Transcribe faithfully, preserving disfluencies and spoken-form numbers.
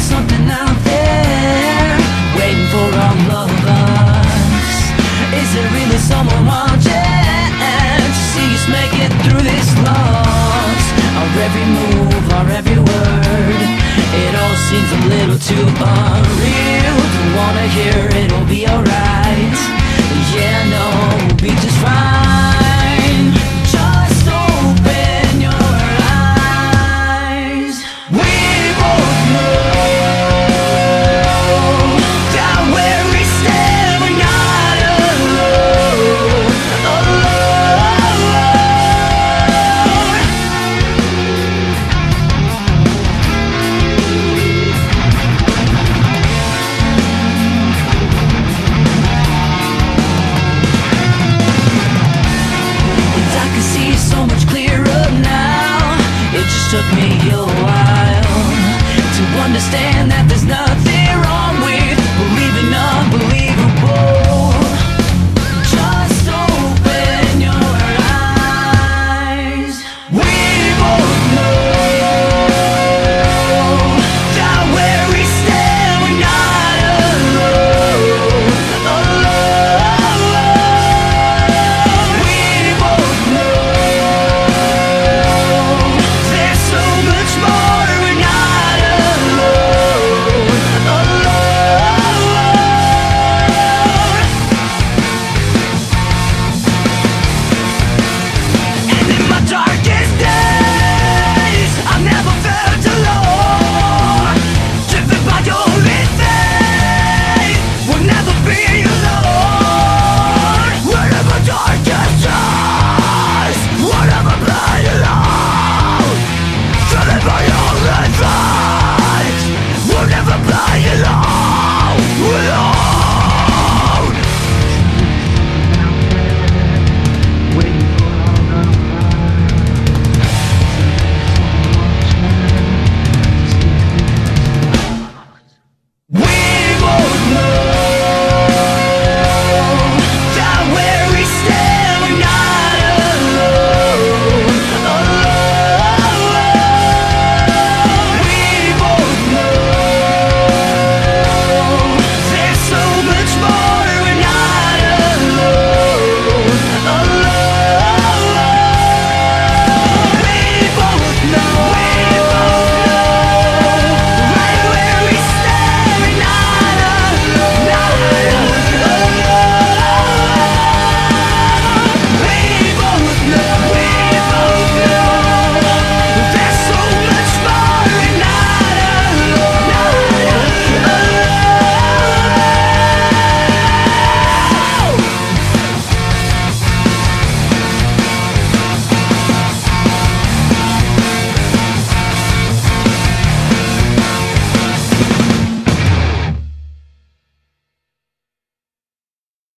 something out there waiting for all of us. Is there really someone watching to see us make it through this loss? Our every move, our every word, it all seems a little too unreal. Don't wanna hear it'll be alright. Yeah, no, we'll be just fine. Just open your eyes. We both know that where we stand, we're not alone. Alone. So much clearer now. It just took me a while to understand